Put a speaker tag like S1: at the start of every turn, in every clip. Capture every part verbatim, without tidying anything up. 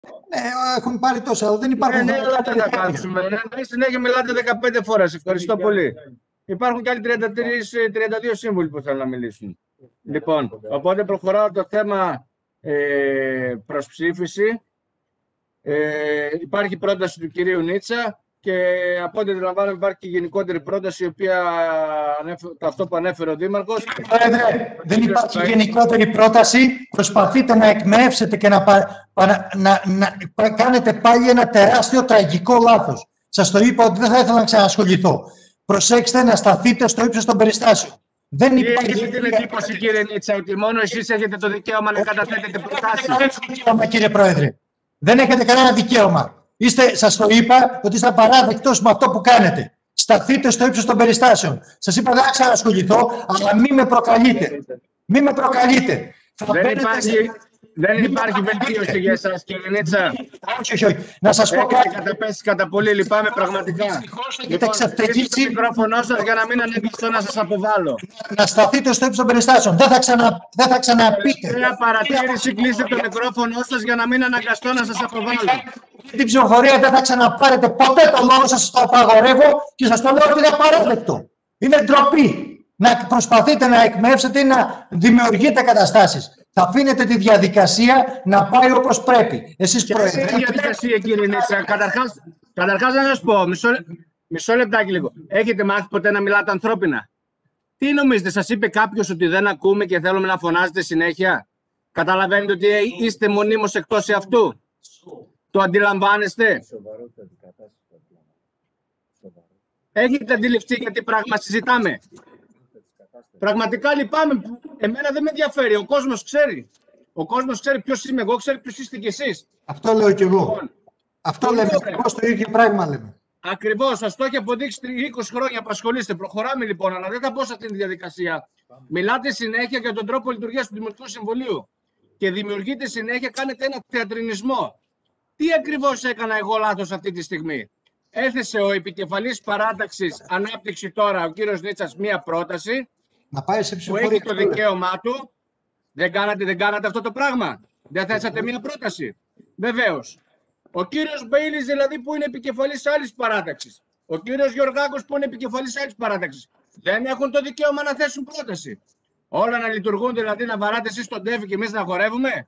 S1: Ναι, έχουν πάρει τόσα, αλλά δεν υπάρχουν.
S2: Ναι, ναι, αλλά τι να κάνουμε. Ναι, συνέχεια μιλάτε δεκαπέντε φορές. Ευχαριστώ πολύ. Υπάρχουν και άλλοι τριάντα τρία τριάντα δύο σύμβουλοι που θέλουν να μιλήσουν. Λοιπόν, οπότε προχωράω το θέμα ε, προς ψήφιση. Ε, υπάρχει πρόταση του κυρίου Νίτσα και από ό,τι αντιλαμβάνομαι υπάρχει και γενικότερη πρόταση, η οποία αυτό που ανέφερε ο Δήμαρχος.
S1: Πρόεδρε, δεν υπάρχει γενικότερη πρόταση. Προσπαθείτε να εκμεύσετε και να, να, να, να κάνετε πάλι ένα τεράστιο τραγικό λάθος. Σας το είπα ότι δεν θα ήθελα να ξανασχοληθώ. Προσέξτε να σταθείτε στο ύψος των περιστάσεων. Δεν υπάρχει...
S2: Έχετε την εντύπωση, κύριε Νίτσα, ότι μόνο εσείς έχετε το δικαίωμα να καταθέτετε προτάσεις?
S1: Δεν έχετε δικαίωμα, κύριε Πρόεδρε. Δεν έχετε κανένα δικαίωμα. Είστε, σας το είπα ότι είστε απαράδεκτος με αυτό που κάνετε. Σταθείτε στο ύψος των περιστάσεων. Σας είπα δεν θα ξανασχοληθώ, αλλά μην με προκαλείτε. Μην με προκαλείτε.
S2: Δεν υπάρχει, δεν υπάρχει βελτίωση για εσάς, κύριε Νίτσα.
S1: Όχι, όχι, όχι. Να σας πω
S2: κάτι. Έχετε καταπέσει κατά πολύ, λυπάμαι πραγματικά.
S1: Έχετε ξεφτελίσει
S2: το μικρόφωνο σας για να μην ανέβηξω να σας αποβάλω.
S1: Να σταθείτε στο ύψος των περιστάσεων. Δεν θα, ξανα, δεν θα ξαναπείτε.
S2: Μια παρατήρηση, κλείστε το μικρόφωνο σας για να μην αναγκαστώ να σας αποβάλω.
S1: Την ψηφοφορία δεν θα ξαναπάρετε ποτέ το λόγο σας, το απαγορεύω και σας το λέω ότι είναι απαράδεκτο. Είναι ντροπή να προσπαθείτε να εκμεύσετε ή να δημιουργείτε καταστάσεις. Θα αφήνετε τη διαδικασία να πάει όπως πρέπει. Εσείς
S2: Πρόεδρε. Τι διαδικασία, κύριε Νίτσα? Καταρχάς, καταρχάς να σας πω, μισό, μισό λεπτάκι λίγο. Έχετε μάθει ποτέ να μιλάτε ανθρώπινα? Τι νομίζετε, σας είπε κάποιος ότι δεν ακούμε και θέλουμε να φωνάζετε συνέχεια? Καταλαβαίνετε ότι είστε μονίμως εκτός εαυτού? Το αντιλαμβάνεστε? Έχετε αντιληφθεί για τι πράγμα συζητάμε? Πραγματικά λυπάμαι. Εμένα δεν με ενδιαφέρει. Ο κόσμος ξέρει. Ο κόσμος ξέρει ποιος είμαι εγώ, ξέρει ποιος είστε κι εσείς.
S1: Αυτό λέω κι εγώ. Λοιπόν, αυτό λέμε. Ακριβώς το ίδιο πράγμα λέμε.
S2: Ακριβώς. Σας το έχει αποδείξει είκοσι χρόνια που ασχολείστε. Προχωράμε λοιπόν, αλλά δεν θα μπω σε αυτήν τη διαδικασία. Μιλάτε συνέχεια για τον τρόπο λειτουργίας του Δημοτικού Συμβουλίου και δημιουργείτε συνέχεια, κάνετε ένα θεατρινισμό. Τι ακριβώς έκανα εγώ λάθος αυτή τη στιγμή? Έθεσε ο επικεφαλής παράταξης Ανάπτυξη τώρα, ο κύριος Νίτσας, μία πρόταση
S1: να πάει σε
S2: που έχει το δικαίωμά του. Δεν κάνατε, δεν κάνατε αυτό το πράγμα? Δεν θέσατε μία πρόταση? Βεβαίως. Ο κύριος Μπέιλις δηλαδή που είναι επικεφαλής άλλης παράταξης, ο κύριος Γεωργάκος που είναι επικεφαλής άλλης παράταξης, δεν έχουν το δικαίωμα να θέσουν πρόταση? Όλα να λειτουργούν, δηλαδή να βαράτε εσείς τον τέφι και εμείς να χορεύουμε?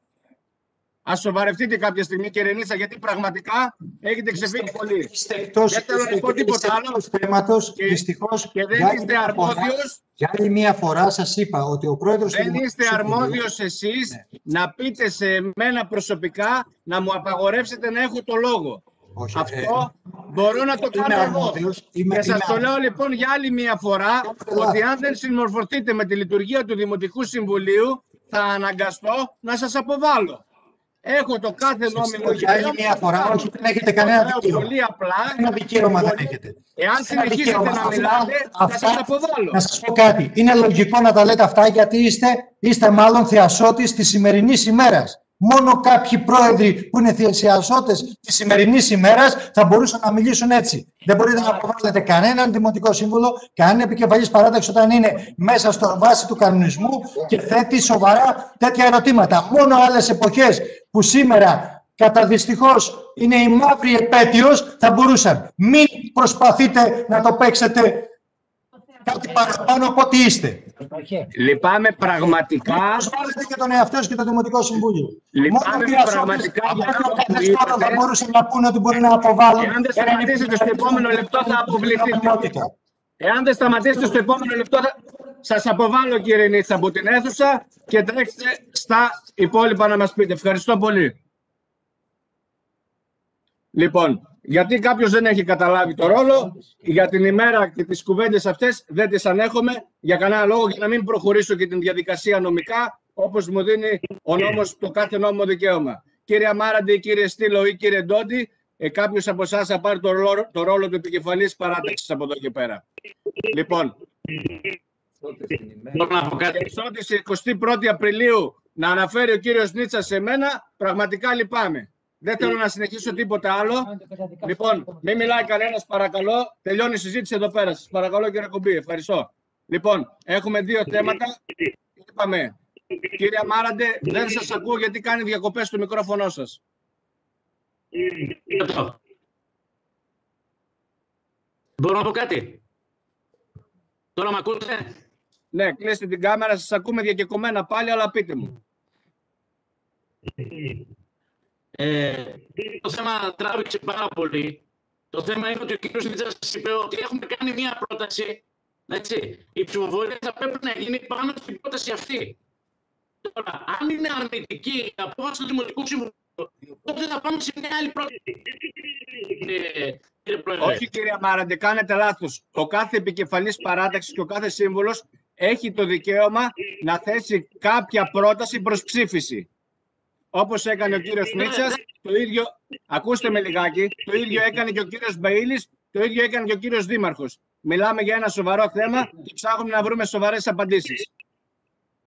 S2: Ας σοβαρευτείτε κάποια στιγμή, κύριε Νίτσα, γιατί πραγματικά έχετε ξεφύγει πολύ. Δεν θέλω να πω τίποτα άλλο.
S1: Και, δυστυχώς,
S2: και δεν είστε αρμόδιος.
S1: Για άλλη μία φορά σας είπα ότι ο πρόεδρος...
S2: Δεν είστε αρμόδιος εσείς ναι. να πείτε σε μένα προσωπικά να μου απαγορεύσετε να έχω το λόγο. Όχι, Αυτό ε, μπορώ να το κάνω εγώ. Και σας το λέω λοιπόν για άλλη μία φορά ότι αν δεν συμμορφωθείτε με τη λειτουργία του Δημοτικού Συμβουλίου θα αναγκαστώ να σας αποβάλω. Έχω το κάθε νόμιμο
S1: για άλλη μία φορά, όχι δεν έχετε κανένα δικαίωμα.
S2: Πολύ απλά.
S1: Ένα δικαίωμα δεν έχετε.
S2: Εάν συνεχίσετε να μιλάτε, θα σας αποβάλω.
S1: Να σας πω κάτι. Είναι λογικό να τα λέτε αυτά γιατί είστε, είστε μάλλον θεασότης της σημερινής ημέρας. Μόνο κάποιοι πρόεδροι που είναι θεασότες της σημερινής ημέρας θα μπορούσαν να μιλήσουν έτσι. Δεν μπορείτε να αποβάλλετε κανέναν δημοτικό σύμβουλο, κανέναν επικεφαλής παράταξη όταν είναι μέσα στο βάση του κανονισμού και θέτει σοβαρά τέτοια ερωτήματα. Μόνο άλλες εποχές που σήμερα κατά δυστυχώς είναι η μαύρη επέτειος θα μπορούσαν. Μην προσπαθείτε να το παίξετε κάτι παραπάνω από ό,τι είστε.
S2: Λυπάμαι πραγματικά.
S1: Προσβάλλετε και τον εαυτό και το Δημοτικό Συμβούλιο.
S2: Λυπάμαι πραγματικά για αυτό που
S1: είπατε. Θα μπορούσαν να πούνε ότι μπορεί να αποβάλουν.
S2: Εάν δεν σταματήσετε στο επόμενο λεπτό θα αποβληθείτε. Εάν δεν σταματήσετε στο επόμενο λεπτό θα σας αποβάλω, κύριε Νίτσα, από την αίθουσα και τρέξτε στα υπόλοιπα να μας πείτε. Ευχαριστώ πολύ. Λοιπόν, γιατί κάποιος δεν έχει καταλάβει το ρόλο, για την ημέρα και τις κουβέντες αυτές δεν τις ανέχομαι για κανένα λόγο, για να μην προχωρήσω και την διαδικασία νομικά, όπως μου δίνει ο νόμος, το κάθε νόμο δικαίωμα. Κύριε Μάραντη, κύριε Στήλο ή κύριε Ντόντι, ε, κάποιος από εσάς θα πάρει το ρόλο, το ρόλο του επικεφαλής παράταξης από εδώ και πέρα. Λοιπόν, εξώτης εικοστή πρώτη Απριλίου να αναφέρει ο κύριος Νίτσα σε μένα, πραγματικά λυπάμαι. Δεν θέλω να συνεχίσω τίποτα άλλο. Λοιπόν, μην μιλάει κανένας, παρακαλώ. Τελειώνει η συζήτηση εδώ πέρα. Σας παρακαλώ, κύριε Κουμπί. Ευχαριστώ. Λοιπόν, έχουμε δύο θέματα. Είπαμε, κύριε Μάραντε, δεν σας ακούω γιατί κάνει διακοπές στο μικρόφωνο σας.
S3: λεπτό. Μπορώ να πω κάτι? Τώρα με ακούτε?
S2: Ναι, κλείστε την κάμερα, σας ακούμε διακεκομένα πάλι, αλλά πείτε μου.
S3: Ε, το θέμα τράβηξε πάρα πολύ. Το θέμα είναι ότι ο κ. Μητσάς είπε ότι έχουμε κάνει μία πρόταση. Έτσι. Η ψηφοφορία θα πρέπει να γίνει πάνω στην πρόταση αυτή. Τώρα, αν είναι αρνητική η απόφαση του Δημοτικού Συμβουλίου, τότε θα πάμε σε μια άλλη πρόταση. Ε,
S2: Όχι, κύριε Μάραντε, κάνετε λάθος. Ο κάθε επικεφαλής παράταξης και ο κάθε σύμβουλος έχει το δικαίωμα να θέσει κάποια πρόταση προς ψήφιση. Όπως έκανε ο κύριος Μίτσας, το ίδιο, ακούστε με λιγάκι, το ίδιο έκανε και ο κύριος Μπαΐλης, το ίδιο έκανε και ο κύριος Δήμαρχος. Μιλάμε για ένα σοβαρό θέμα και ψάχνουμε να βρούμε σοβαρές απαντήσεις.